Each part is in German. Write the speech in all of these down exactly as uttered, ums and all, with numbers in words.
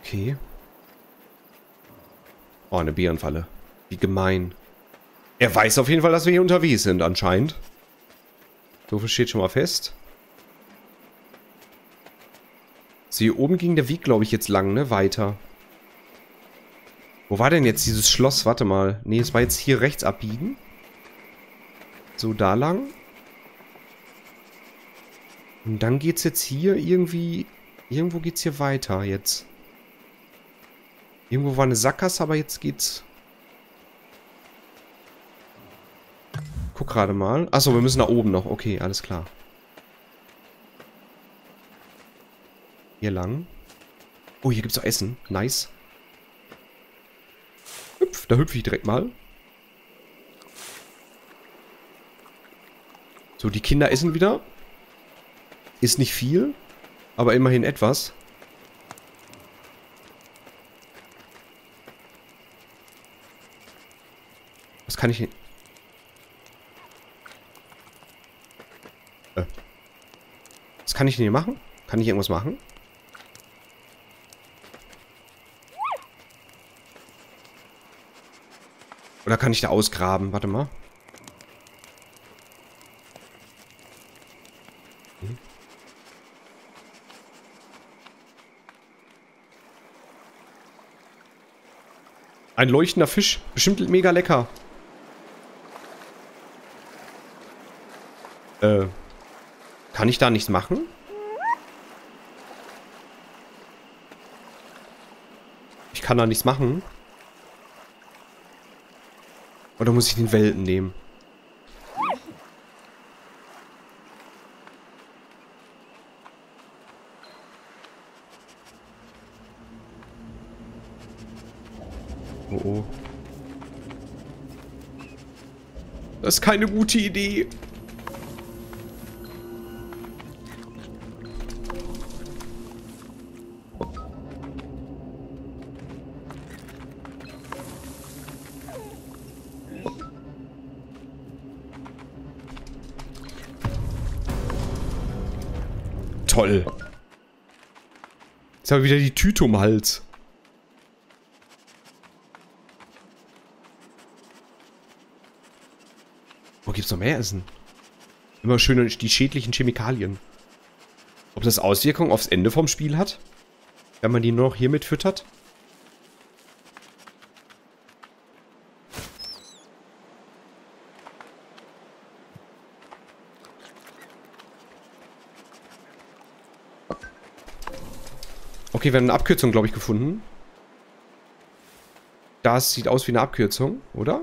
Okay. Oh, eine Bärenfalle. Wie gemein. Er weiß auf jeden Fall, dass wir hier unterwegs sind, anscheinend. So viel steht schon mal fest. So, hier oben ging der Weg, glaube ich, jetzt lang, ne? Weiter. Wo war denn jetzt dieses Schloss? Warte mal. Ne, es war jetzt hier rechts abbiegen. So, da lang. Und dann geht's jetzt hier irgendwie... Irgendwo geht's hier weiter jetzt. Irgendwo war eine Sackgasse, aber jetzt geht's... Guck gerade mal. Achso, wir müssen nach oben noch. Okay, alles klar. Hier lang. Oh, hier gibt's auch Essen. Nice. Hüpf, da hüpfe ich direkt mal. So, die Kinder essen wieder. Ist nicht viel, aber immerhin etwas. Was kann ich... Äh. Was kann ich denn hier machen? Kann ich irgendwas machen? Oder kann ich da ausgraben? Warte mal. Hm. Ein leuchtender Fisch. Bestimmt mega lecker. Äh. Kann ich da nichts machen? Ich kann da nichts machen. Oder muss ich den Welten nehmen? Oh oh. Das ist keine gute Idee. Toll. Jetzt habe ich wieder die Tüte um den Hals. Wo gibt's noch mehr Essen? Immer schön die schädlichen Chemikalien. Ob das Auswirkungen aufs Ende vom Spiel hat? Wenn man die nur noch hier mit füttert? Okay, wir haben eine Abkürzung, glaube ich, gefunden. Das sieht aus wie eine Abkürzung, oder?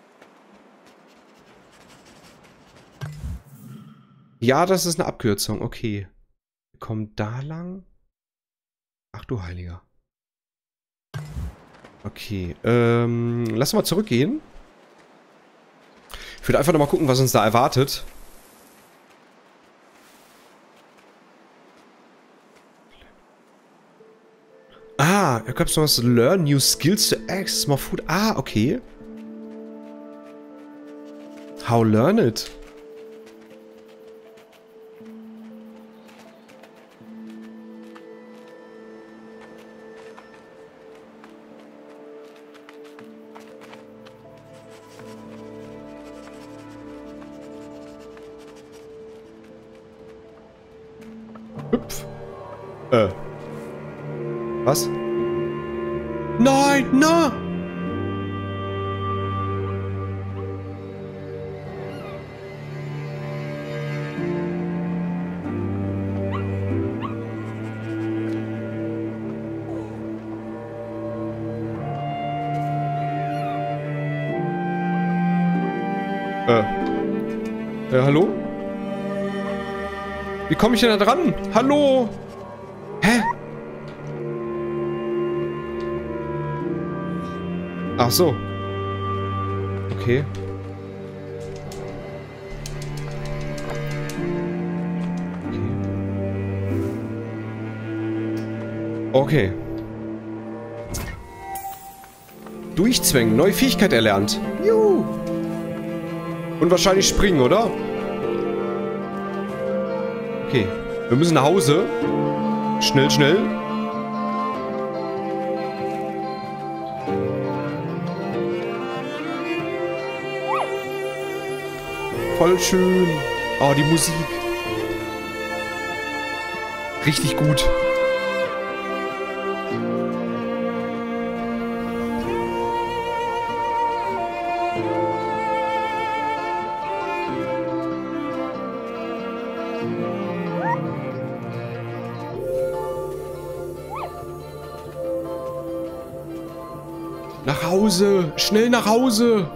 Ja, das ist eine Abkürzung, okay. Wir kommen da lang. Ach du Heiliger. Okay, ähm, lass mal zurückgehen. Ich würde einfach nochmal gucken, was uns da erwartet. Ah, da gab es noch was. Learn new skills to access more food. Ah, okay. How learn it? Hüpf. Äh. Was? Nein, na! Äh. Äh, hallo? Wie komme ich denn da dran? Hallo? Hä? Ach so. Okay. Okay. Okay. Durchzwängen. Neue Fähigkeit erlernt. Juhu. Und wahrscheinlich springen, oder? Okay. Wir müssen nach Hause. Schnell, schnell. Voll schön. Oh, die Musik. Richtig gut. Nach Hause! Schnell nach Hause!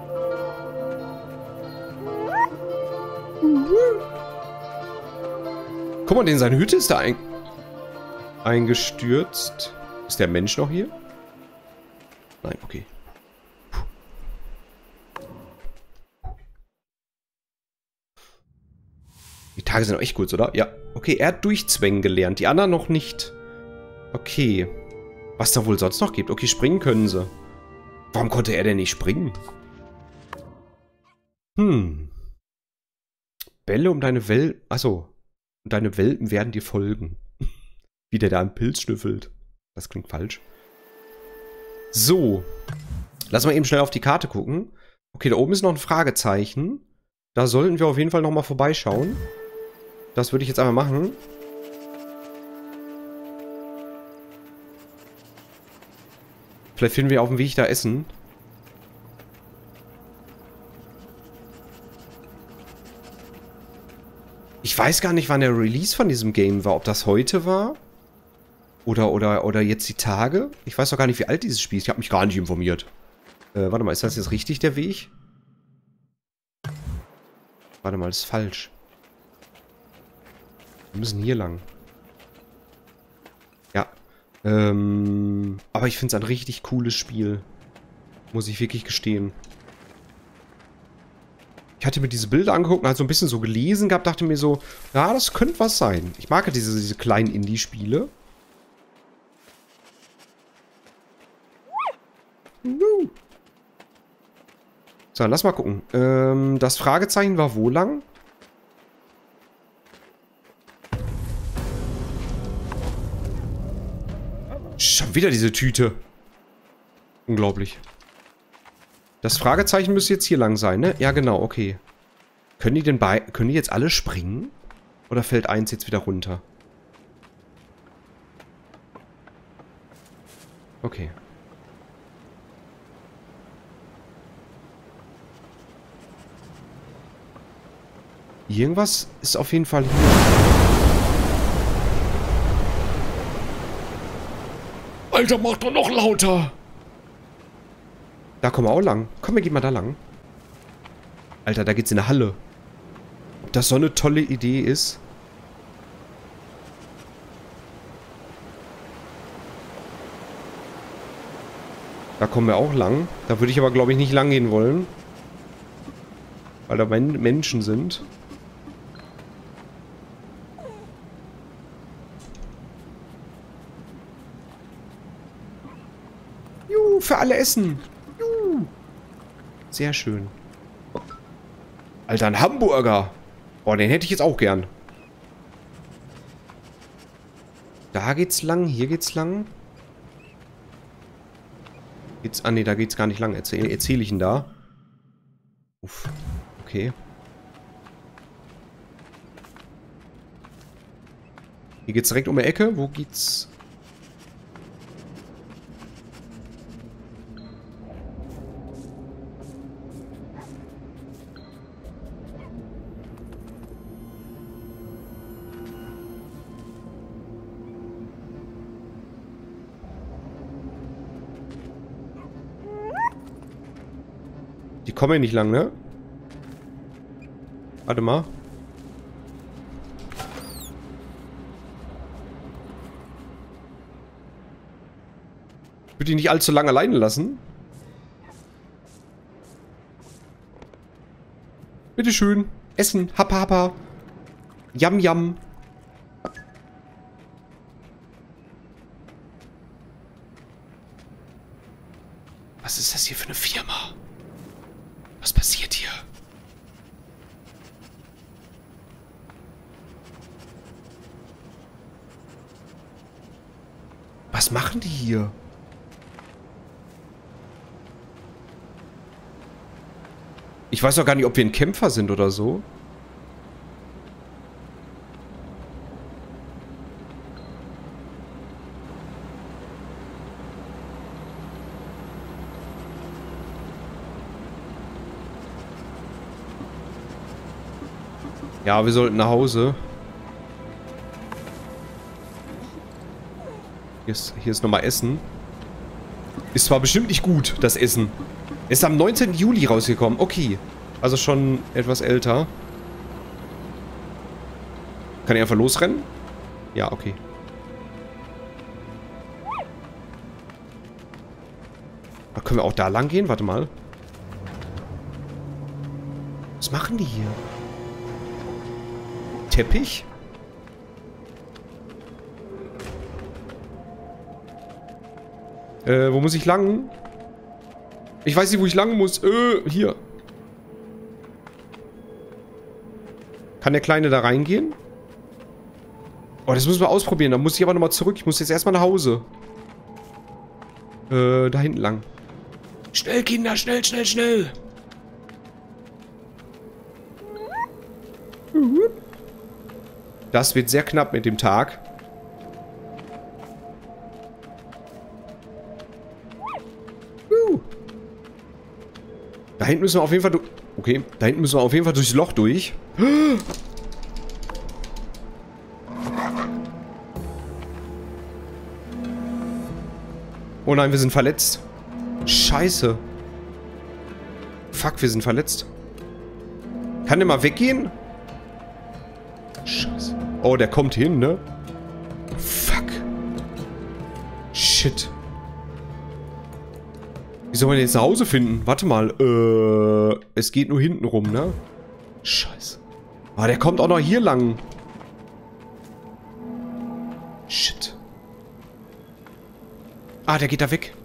Guck mal, denn seine Hütte ist da ein eingestürzt. Ist der Mensch noch hier? Nein, okay. Puh. Die Tage sind auch echt kurz, oder? Ja. Okay, er hat durchzwängen gelernt. Die anderen noch nicht. Okay. Was da wohl sonst noch gibt? Okay, springen können sie. Warum konnte er denn nicht springen? Hm. Bälle um deine Welpen. Achso. Und deine Welpen werden dir folgen. Wie der da einen Pilz schnüffelt. Das klingt falsch. So. Lass mal eben schnell auf die Karte gucken. Okay, da oben ist noch ein Fragezeichen. Da sollten wir auf jeden Fall nochmal vorbeischauen. Das würde ich jetzt einmal machen. Vielleicht finden wir auf dem Weg da Essen. Ich weiß gar nicht, wann der Release von diesem Game war. Ob das heute war? Oder, oder, oder jetzt die Tage? Ich weiß doch gar nicht, wie alt dieses Spiel ist. Ich habe mich gar nicht informiert. Äh, warte mal, ist das jetzt richtig, der Weg? Warte mal, das ist falsch. Wir müssen hier lang. Ja. Ähm, aber ich finde es ein richtig cooles Spiel. Muss ich wirklich gestehen. Ich hatte mir diese Bilder angeguckt und halt so ein bisschen so gelesen gehabt, dachte mir so, ja, das könnte was sein. Ich mag ja diese, diese kleinen Indie-Spiele. So, lass mal gucken. Ähm, das Fragezeichen war wo lang? Schon wieder diese Tüte. Unglaublich. Das Fragezeichen müsste jetzt hier lang sein, ne? Ja, genau, okay. Können die denn bei... Können die jetzt alle springen? Oder fällt eins jetzt wieder runter? Okay. Irgendwas ist auf jeden Fall hier. Alter, mach doch noch lauter! Da kommen wir auch lang. Komm, wir gehen mal da lang. Alter, da geht's in eine Halle. Ob das so eine tolle Idee ist? Da kommen wir auch lang. Da würde ich aber, glaube ich, nicht lang gehen wollen. Weil da Men- Menschen sind. Juhu, für alle Essen. Juhu. Sehr schön. Alter, ein Hamburger. Boah, den hätte ich jetzt auch gern. Da geht's lang, hier geht's lang. Geht's, ah ne, da geht's gar nicht lang. Erzähl, erzähl ich ihn da. Uff. Okay. Hier geht's direkt um die Ecke. Wo geht's? Die kommen ja nicht lang, ne? Warte mal. Ich würde die nicht allzu lange alleine lassen. Bitteschön. Essen. Happa, happa. Yam, yam. Was ist das hier für eine Firma? Was passiert hier? Was machen die hier? Ich weiß auch gar nicht, ob wir ein Kämpfer sind oder so. Ja, wir sollten nach Hause. Hier ist, hier ist nochmal Essen. Ist zwar bestimmt nicht gut, das Essen. Ist am neunzehnten Juli rausgekommen. Okay. Also schon etwas älter. Kann ich einfach losrennen? Ja, okay. Da können wir auch da lang gehen? Warte mal. Was machen die hier? Teppich? Äh, wo muss ich lang? Ich weiß nicht, wo ich lang muss. Äh, hier. Kann der Kleine da reingehen? Oh, das müssen wir ausprobieren. Da muss ich aber nochmal zurück. Ich muss jetzt erstmal nach Hause. Äh, da hinten lang. Schnell, Kinder, schnell, schnell, schnell. Das wird sehr knapp mit dem Tag. Uh. Da hinten müssen wir auf jeden Fall durch. Okay, da hinten müssen wir auf jeden Fall durchs Loch durch. Oh nein, wir sind verletzt. Scheiße. Fuck, wir sind verletzt. Kann der mal weggehen? Scheiße. Oh, der kommt hin, ne? Fuck. Shit. Wie soll man den jetzt nach Hause finden? Warte mal. Äh, es geht nur hinten rum, ne? Scheiße. Ah, der kommt auch noch hier lang. Shit. Ah, der geht da weg.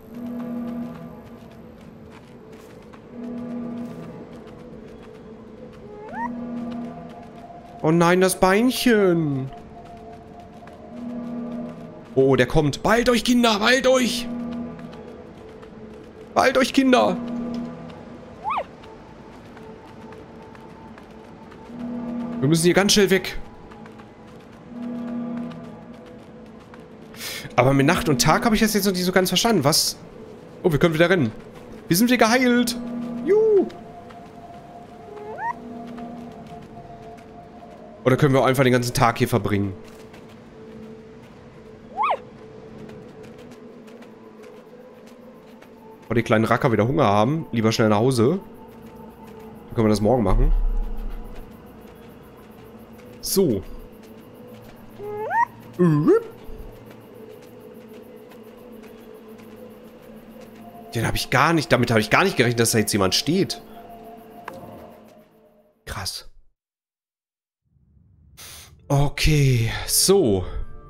Oh nein, das Beinchen. Oh, der kommt. Beeilt euch, Kinder, beeilt euch. Beeilt euch, Kinder. Wir müssen hier ganz schnell weg. Aber mit Nacht und Tag habe ich das jetzt noch nicht so ganz verstanden. Was? Oh, wir können wieder rennen. Wir sind wieder geheilt. Juhu. Oder können wir auch einfach den ganzen Tag hier verbringen? Bevor die kleinen Racker wieder Hunger haben, lieber schnell nach Hause. Dann können wir das morgen machen. So. Den habe ich gar nicht, damit habe ich gar nicht gerechnet, dass da jetzt jemand steht. Krass. Okay, so.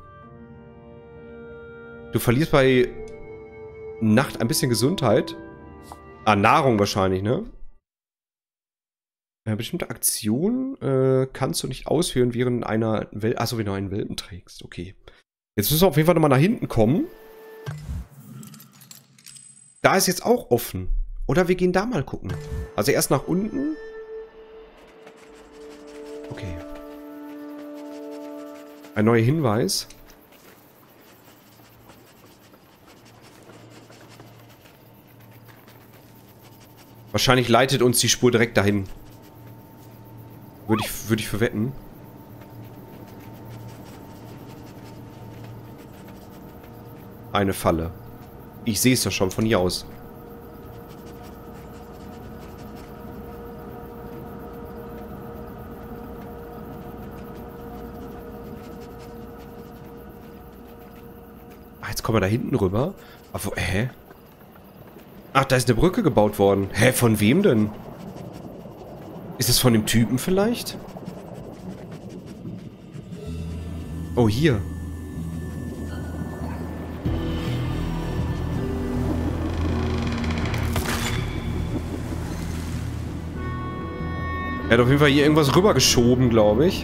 Du verlierst bei Nacht ein bisschen Gesundheit. Ah, Nahrung wahrscheinlich, ne? Äh, bestimmte Aktionen äh, kannst du nicht ausführen, während einer Wel Achso, wenn du einen Welpen trägst. Okay. Jetzt müssen wir auf jeden Fall nochmal nach hinten kommen. Da ist jetzt auch offen. Oder wir gehen da mal gucken. Also erst nach unten. Okay. Ein neuer Hinweis. Wahrscheinlich leitet uns die Spur direkt dahin. Würde ich, würde ich verwetten. Eine Falle. Ich sehe es doch schon von hier aus. Jetzt kommen wir da hinten rüber. Aber, hä? Ach, da ist eine Brücke gebaut worden. Hä, von wem denn? Ist es von dem Typen vielleicht? Oh, hier. Er hat auf jeden Fall hier irgendwas rübergeschoben, glaube ich.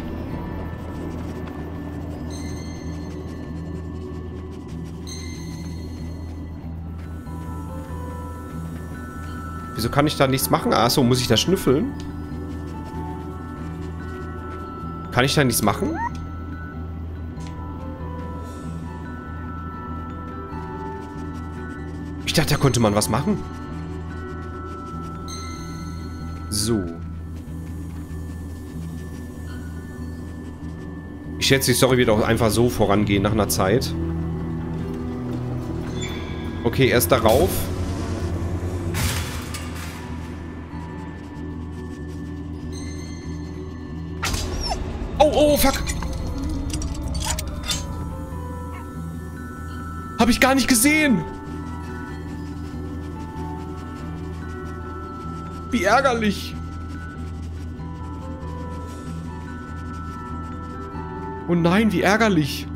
Wieso kann ich da nichts machen? Achso, muss ich da schnüffeln? Kann ich da nichts machen? Ich dachte, da konnte man was machen. So. Ich schätze, die Story wird auch einfach so vorangehen nach einer Zeit. Okay, erst darauf. Oh, oh, fuck. Hab ich gar nicht gesehen. Wie ärgerlich. Oh nein, wie ärgerlich.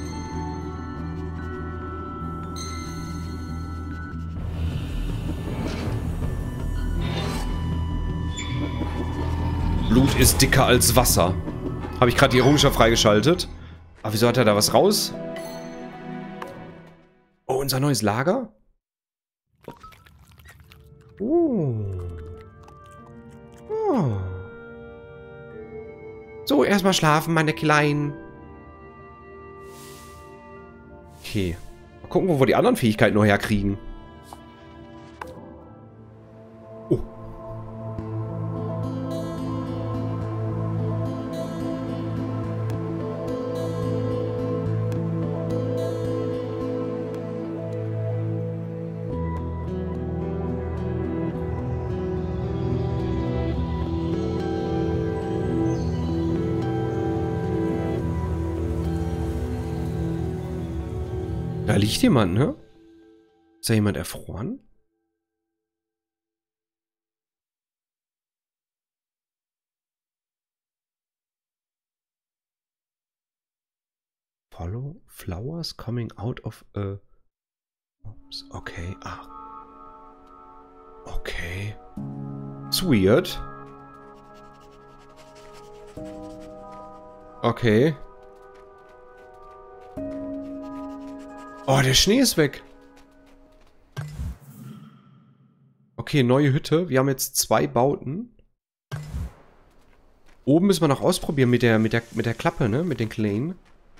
Blut ist dicker als Wasser. Habe ich gerade die Errungenschaft freigeschaltet. Aber wieso hat er da was raus? Oh, unser neues Lager? Oh. Oh. So, erstmal schlafen, meine Kleinen. Okay. Mal gucken, wo wir die anderen Fähigkeiten noch herkriegen. Oh. Da liegt jemand, ne? Ist da jemand erfroren? Follow flowers coming out of a... Oops, okay, ah. Okay. It's weird. Okay. Oh, der Schnee ist weg. Okay, neue Hütte. Wir haben jetzt zwei Bauten. Oben müssen wir noch ausprobieren mit der, mit der, mit der Klappe, ne? Mit den Kleinen.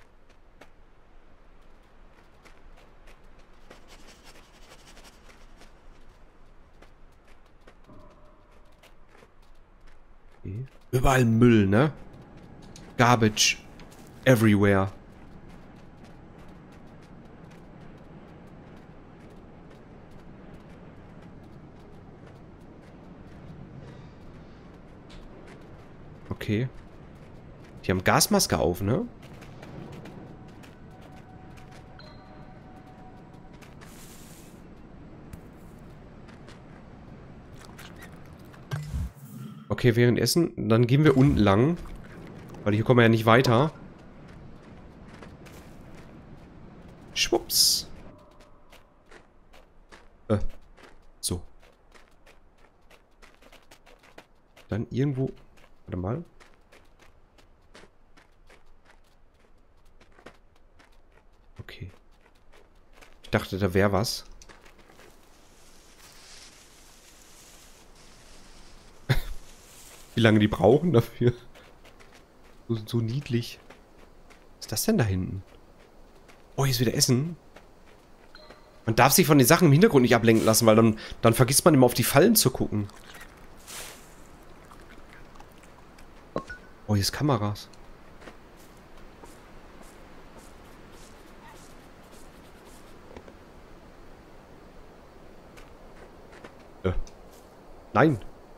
Okay. Überall Müll, ne? Garbage. Everywhere. Okay. Die haben Gasmaske auf, ne? Okay, während Essen. Dann gehen wir unten lang. Weil hier kommen wir ja nicht weiter. Schwupps. Äh. So. Dann irgendwo... Warte mal. Okay. Ich dachte, da wäre was. Wie lange die brauchen dafür. So, so niedlich. Was ist das denn da hinten? Oh, hier ist wieder Essen. Man darf sich von den Sachen im Hintergrund nicht ablenken lassen, weil dann, dann vergisst man immer auf die Fallen zu gucken. Oh, hier ist Kameras. Äh. Nein.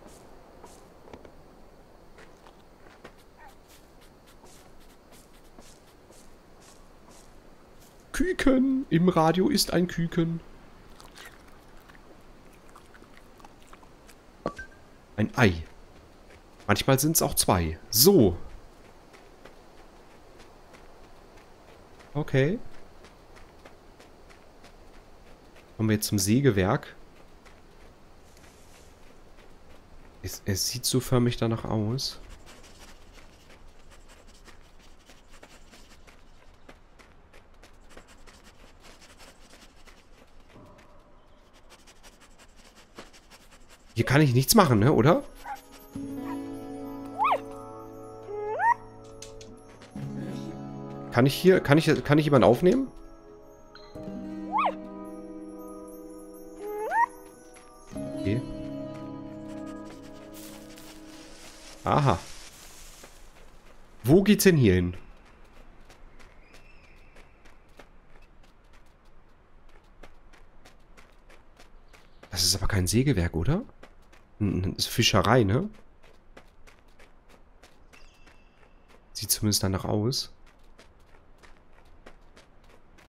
Küken. Im Radio ist ein Küken. Ein Ei. Manchmal sind es auch zwei. So. Okay. Kommen wir jetzt zum Sägewerk. Es, es sieht so förmlich danach aus. Hier kann ich nichts machen, ne, oder? Kann ich hier, kann ich, kann ich jemanden aufnehmen? Okay. Aha. Wo geht's denn hier hin? Das ist aber kein Sägewerk, oder? Das ist Fischerei, ne? Sieht zumindest danach aus.